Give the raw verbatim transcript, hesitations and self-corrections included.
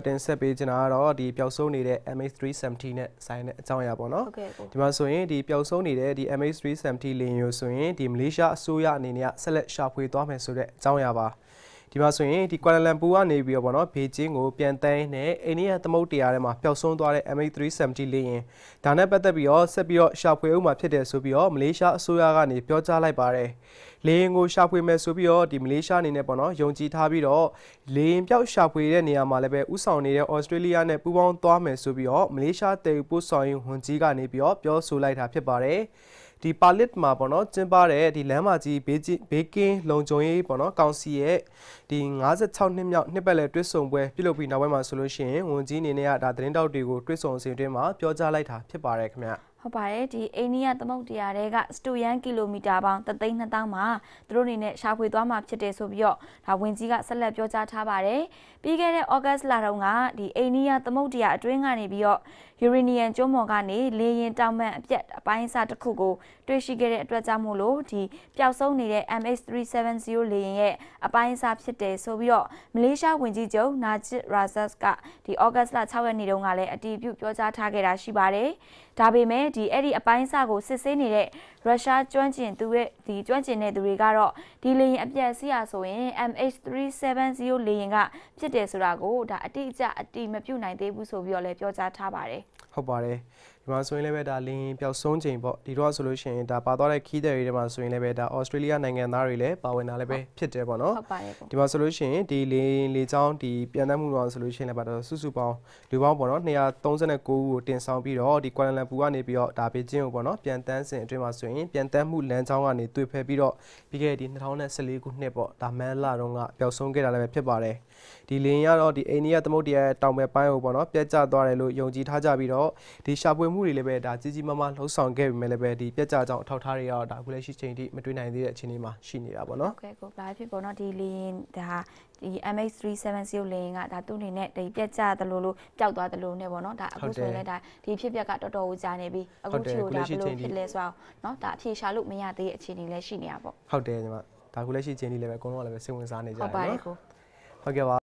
တင်ဆက်ပေးချင်တာကတော့ဒီပျောက်ဆုံးနေတဲ့ M H three seventy နဲ့ဆိုင်တဲ့အကြောင်းအရာပေါ့နော်ဒီမှာဆိုရင်ဒီပျောက်ဆုံးနေတဲ့ဒီ M H three seventy လေယာဉ်ကိုဆိုရင်ဒီမလေးရှားအစိုးရအနေနဲ့ဆက်လက်ရှာဖွေသွားမယ်ဆိုတဲ့အကြောင်းအရာပါဒီမှာဆိုရင်ဒီကွာလာလမ်ပူကနေပြီးတော့ပေါ့နော်ဘေကျင်းကိုပြန်တန်းနဲ့အိန္ဒိယသမုဒ္ဒရာထဲမှာပျောက်ဆုံးသွားတဲ့ M H three seventy လေယာဉ်ဒါနဲ့ပတ်သက်ပြီးတော့ဆက်ပြီးတော့ရှာဖွေဦးမှာဖြစ်တယ်ဆိုပြီးတော့မလေးရှားအစိုးရကနေပြောကြားလိုက်ပါတယ်လေယာဉ်ကိုရှာဖွေမယ်ဆိုပြီးတော့ဒီမလေးရှားအနေနဲ့ပေါ့နော်ယုံကြည်ထားပြီးတော့လေယာဉ်ပျောက်ရှာဖွေတဲ့နေရာမှာလည်းပဲဥဆောင်နေတဲ့ဩစတြေးလျနဲ့ပူးပေါင်းသွားမယ်ဆိုပြီးတော့မလေးရှားတည်ပို့ဆောင်ရေးဝန်ကြီးကနေပြီးတော့ပြောဆိုလိုက်တာဖြစ်ပါတယ်ဒီပါလစ်မှာပေါ့နော်ကျင်းပတဲ့ဒီလမ်းမကြီးဘေးဘေးကင်းလုံခြုံရေးပေါ့နော်ကောင်စီရဲ့ဒီfifty-sixနှစ်မြောက်နှစ်ပတ်လည်တွဲဆုံပွဲပြုလုပ်ပြီးနောက်ပိုင်းမှာဆိုလို့ရှိရင်ဝန်ကြီးအနေနဲ့ကဒါသတင်းတောက်တွေကိုတွဲဆုံအစဉ်အတွင်းမှာပြောကြားလိုက်တာဖြစ်ပါတယ်ခင်ဗျဟုတ်ပါတယ်ဒီအိန္ဒိယသမုဒ္ဒရာတွေကစတူယန်ကီလိုမီတာပေါင်းတစ်သိန်းနှစ်သောင်းမှာသူတို့အနေနဲ့ရှာဖွေသွားမှာဖြစ်တယ်ဆိုပြီးတော့ဒါဝင်ကြီးကဆက်လက်ပြောကြားထားပါတယ်ပြီးခဲ့တဲ့ဩဂတ်စ်လတုန်းကဒီအိန္ဒိယသမုဒ္ဒရာအတွင်းကနေပြီးတော့ယူရေနီယံကျွန်းပေါ်ကနေလေယာဉ်တောင်ပံအပြက်အပိုင်းအစတစ်ခုကိုတွေ့ရှိခဲ့တဲ့အတွက်ကြောင့်မို့လို့ဒီပျောက်ဆုံးနေတဲ့ M H three seventy လေယာဉ်ရဲ့အပိုင်းအစဖြစ်တယ်ဆိုပြီးတော့မလေးရှားဝန်ကြီးချုပ်နာဂျစ်ရာဇတ်ကဒီဩဂတ်စ်လsixရက်နေ့တုန်းကလည်းအတည်ပြုပြောကြားထားခဲ့တာရှိပါတယ်ဒါပေမဲ့ဒီအဲ့ဒီအပိုင်းအစကိုစစ်ဆေးနေတဲ့ရုရှားကျွမ်းကျင်သူရဲ့ဒီကျွမ်းကျင်တဲ့သူတွေကတော့ဒီလေယာဉ်အပြက်စီးရဆိုရင် M H three seventy လေယာဉ်ကဖြစ်တယ်ဆိုတာကိုဒါအတိအကျအတိမပြုတ်နိုင်သေးဘူးဆိုပြီးတော့လည်းပြောကြားထားပါတယ်ဟုတ်ပါတယ်ဒီမှာဆိုရင်လည်းပဲဒါလင်းပျောက်ဆုံးချိန်ပေါ့ဒီတော့ဆိုလို့ရှိရင်ဒါပါသွားတဲ့ခီးတဲ့တွေမှာဆိုရင်လည်းပဲဒါဩစတြေးလျနိုင်ငံသားတွေလည်းပါဝင်တာလည်းပဲဖြစ်တယ်ပေါ့နော်ဟုတ်ပါတယ်ဒီမှာဆိုလို့ရှိရင်ဒီလင်းလေချောင်းဒီပြန်တမ်းမှုတော့ဆိုလို့ရှိရင်လည်းပါတော့စုစုပေါင်းလူပေါင်းပေါ့နော်two thirty-nineဦးကိုတင်ဆောင်ပြီးတော့ဒီကွာလာလမ်ပူကနေပြီးတော့ဒါဘေကျင်းကိုပေါ့နော်ပြန်တန်းစဉ်အတွင်းမှာဆိုရင်ပြန်တန်းမှုလမ်းကြောင်းကနေတွေ့ဖက်ပြီးတော့ပြီးခဲ့တဲ့ဒီtwenty fourteenခုနှစ်ပေါ့ဒါမန်လာတုန်းကပျောက်ဆုံးခဲ့တာလည်းပဲဖြစ်ပါတယ်ဒီလင်းကတော့ဒီအိန္ဒိယသမုဒ္ဒရာတောင်ဘက်ပိုင်းကိုပေါ့နော်ပြတ်ကျသွားတယ်လို့ယုံကြည်ထားကြပြီးတော့ဒီရှာဖွေမှုတွေလည်းပဲဒါကြီးကြီးမားမားလှုပ်ဆောင်ခဲ့ပြီမဲ့လည်းပဲဒီပြတ်ကျကြောင်းအထောက်ထားတွေကတော့ဒါအခုလည်းရှိချိန်ထိမတွေ့နိုင်သေးတဲ့အခြေအနေမှာရှိနေတာပေါ့နော်ဟုတ်ကဲ့ကိုဘာဖြစ်ပေါ့နော်ဒီလင်းဒါဒီ M H three seventy လင်းကဒါသူ့အနေနဲ့ဒီပြတ်ကျသလိုလိုပျောက်သွားသလိုနဲ့ပေါ့နော်ဒါအခုဆိုရင်လည်းဒါဒီဖြစ်ပျက်ကတော်တော်ကိုကြာနေပြီအခုချို့ဒါဘယ်လိုဖြစ်လဲဆိုတော့เนาะဒါအဖြေရှာလို့မရသေးတဲ့အခြေအနေလည်းရှိနေတာပေါ့ဟုတ်တယ်ညီမဒါအခုလည်းရှိချိန်ထိလည်းပဲအကုန်လုံးကလည်းပဲစိတ်ဝင်စားနေကြတယ်ဟုတ်ပါတယ်ကိုဟုတ်ကဲ့ပါ